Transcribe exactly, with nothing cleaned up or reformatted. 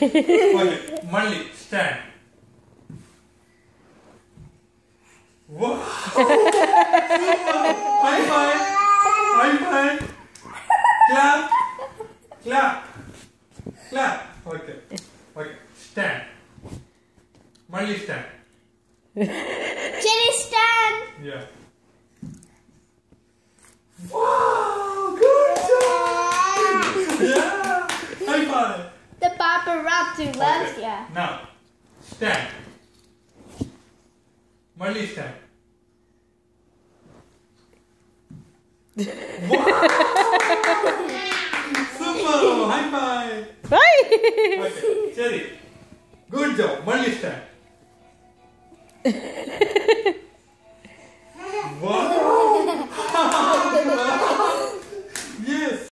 Okay, Malli, stand. Wow! High five! High five! Clap! Clap! Clap! Okay. Okay. Stand. Malli, stand. Cherie, stand. Yeah. Wow! Good job! Yeah! High five! The paparazzi loves Okay. ya. Now, stand. Malli, stand. Wow! Super! High five! Bye. Okay, Cherie. Good job. Malli, stand.